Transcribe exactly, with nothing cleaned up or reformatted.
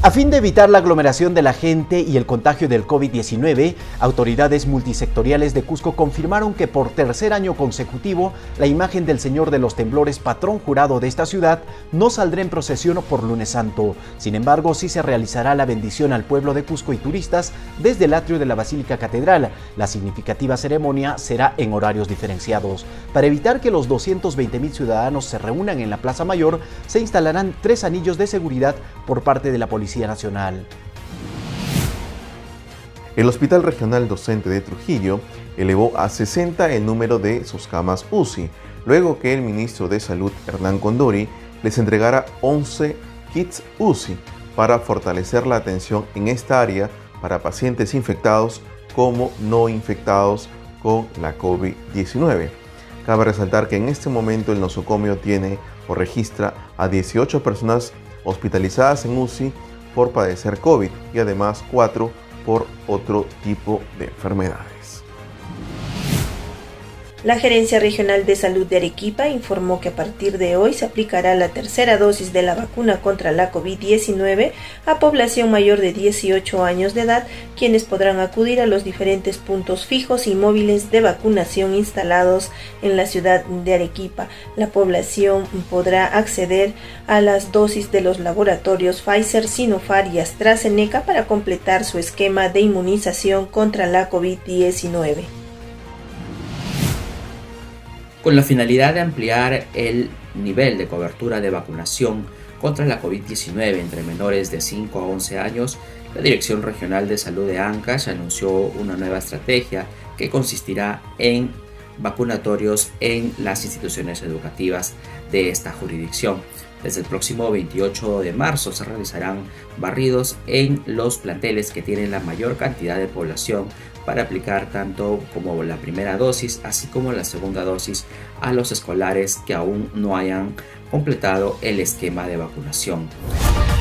A fin de evitar la aglomeración de la gente y el contagio del COVID diecinueve, autoridades multisectoriales de Cusco confirmaron que por tercer año consecutivo, la imagen del Señor de los Temblores, patrón jurado de esta ciudad, no saldrá en procesión por Lunes Santo. Sin embargo, sí se realizará la bendición al pueblo de Cusco y turistas desde el atrio de la Basílica Catedral. La significativa ceremonia será en horarios diferenciados. Para evitar que los doscientos veinte mil ciudadanos se reúnan en la Plaza Mayor, se instalarán tres anillos de seguridad por parte de la Policía Nacional. El Hospital Regional Docente de Trujillo elevó a sesenta el número de sus camas U C I, luego que el ministro de Salud, Hernán Condori, les entregara once kits U C I para fortalecer la atención en esta área para pacientes infectados como no infectados con la COVID diecinueve. Cabe resaltar que en este momento el nosocomio tiene o registra a dieciocho personas hospitalizadas en U C I por padecer COVID y además cuatro por otro tipo de enfermedades. La Gerencia Regional de Salud de Arequipa informó que a partir de hoy se aplicará la tercera dosis de la vacuna contra la COVID diecinueve a población mayor de dieciocho años de edad, quienes podrán acudir a los diferentes puntos fijos y móviles de vacunación instalados en la ciudad de Arequipa. La población podrá acceder a las dosis de los laboratorios Pfizer, Sinopharm y AstraZeneca para completar su esquema de inmunización contra la COVID diecinueve. Con la finalidad de ampliar el nivel de cobertura de vacunación contra la COVID diecinueve entre menores de cinco a once años, la Dirección Regional de Salud de Ancash anunció una nueva estrategia que consistirá en vacunatorios en las instituciones educativas de esta jurisdicción. Desde el próximo veintiocho de marzo se realizarán barridos en los planteles que tienen la mayor cantidad de población para aplicar tanto como la primera dosis así como la segunda dosis a los escolares que aún no hayan completado el esquema de vacunación.